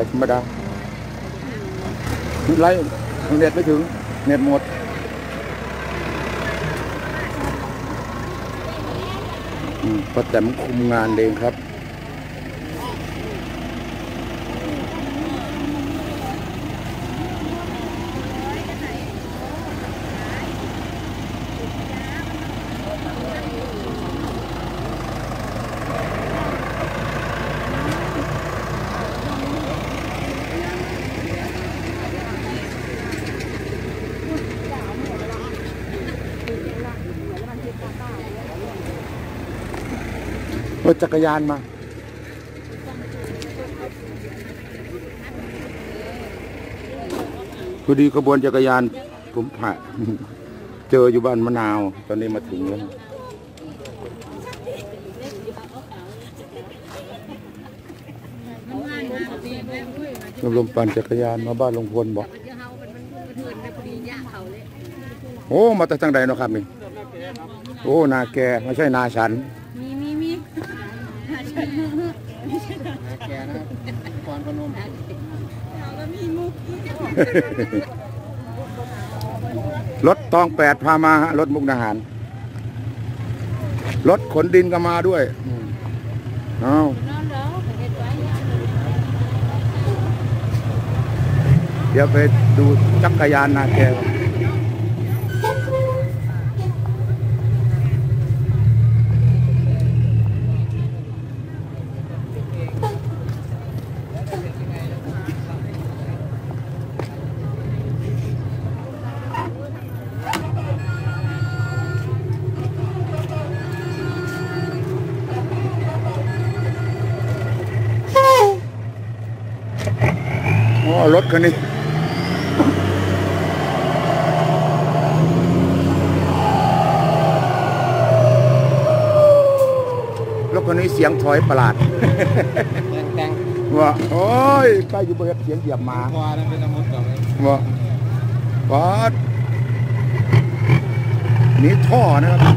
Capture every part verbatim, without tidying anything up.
ายธรรมดาไลฟ์เน็ตไม่ถึงเน็ตหมดป้าแตมคุมงานเองครับรถจักรยานมาพอดีขบวนจักรยานผมผ่านเจออยู่บ้านมะนาวตอนนี้มาถึงแล้วลมปั่นจักรยานมาบ้านลุงพลบอกโอ้มาจากทางใดเนาะครับนี่โอ้นาแกไม่ใช่นาฉันมีมีมีนาแกนะครับกรพนมแล้วมีมุกรถตองแปดพามาฮะรถมุกดาหารรถขนดินก็มาด้วยเอาเดี๋ยวไปดูจักรยานนาแกรถคันนี้รถคันนี้เสียงถอยประหลาดว่าโอ้ยใกล้อยู่บนเสียงเหยียบมาว่านั่นเป็นมุดก่อนว่าวัดนี่ท่อนะครับ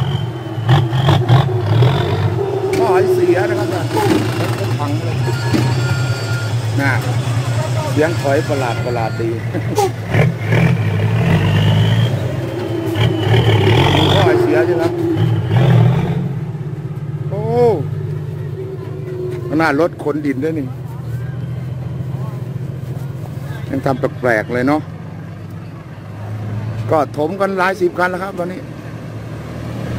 ท่อไอเสียนะครับมันพังเลยน่ะเสียงถอยประหลาดประหลาดดีมีท่อไอเสียใช่ไหมโอ้ขนาดรถขนดินด้วยนี่ยังทำแปลกๆเลยเนาะก็ถมกันหลายสิบคันแล้วครับตอนนี้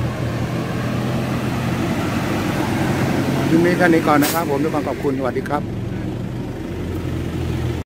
ทีนี้แค่นี้ก่อนนะครับผมด้วยความขอบคุณสวัสดีครับ